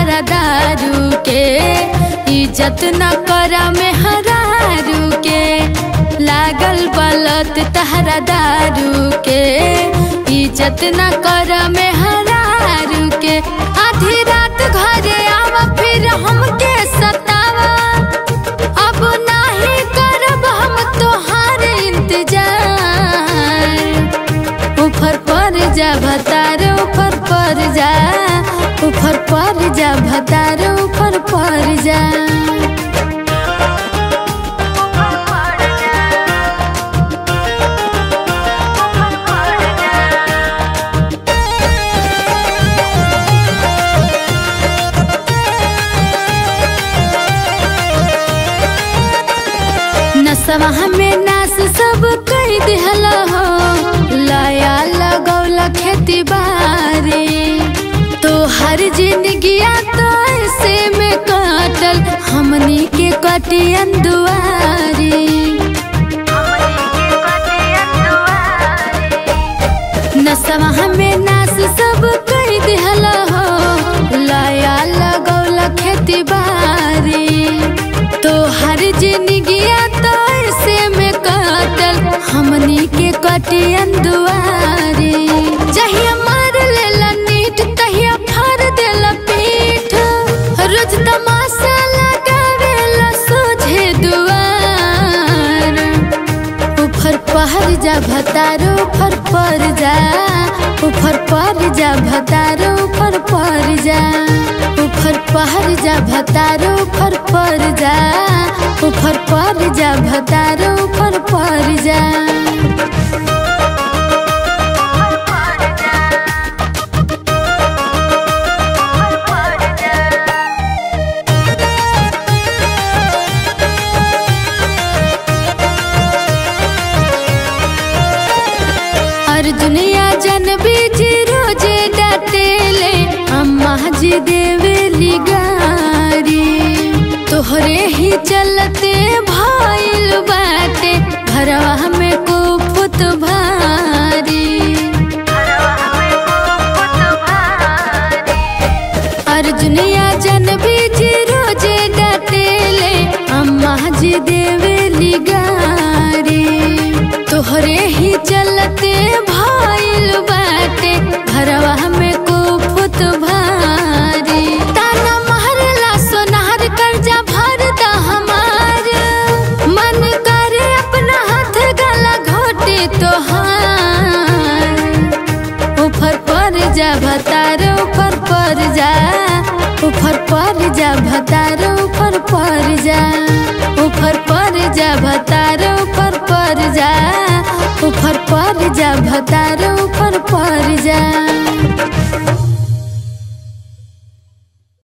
तहरा दारू के, इज्जत न करा में हरारू के। लागल बलत तहरा दारू के, इज्जत न करा में हरारू के। आधी रात घरे आवा फिर हमके सतावा, अब नहीं करब हम तोहार इंतजार। ऊपर पर जा भतार ऊपर पर जा, ऊपर पर जा भतार ऊपर पर जा। नसवा हमें नास सब कई दिहला हो, लाया लगौला खेती बारी। तो हर जिंदगिया तो ऐसे में काटल, हमनी के कटियन दुआरी। नसवा हमें नास सब कई दिहला हो, लाया लगौला खेती बारी। तो हर जिंदगिया तो ऐसे में काटल, हमनी के कटियन दुआरी। जहिया मार लेला नीट तहिया फाड़ देला पीठ, रोज तमाशा लगावेला सोझे दुआर। ऊपर पहर जा भतारो ऊपर पर जा, ऊपर पर जा भतारो ऊपर पर जा। ऊपर पहर जा भतारो ऊपर पर जा, ऊपर पर जा भतारो ऊपर पर जा। अर्जुनिया जन बीज रोजे डाटेले, अम्मा जी देवेली गारी। तोहरे ही चलते भाईल बाटे, घरवा में कुफुत भारी। अर्जुनिया जन बीज रोजे डाटेले, अम्मा जी देवेली गारी। तोहरे ही चलते भाईल बाटे, घरवा में कुफुत भारी। ताना महरला सोनार कर्जा भर दा हमार, मन करे अपना हाथ गला घोटे तोहार। ऊपर पर जा भतार ऊपर पर जा, ऊपर पर जा भतार ऊपर पर जा। ऊपर पर जा भतार ऊपर पर जा, ऊपर पर जा भतार ऊपर पर जा।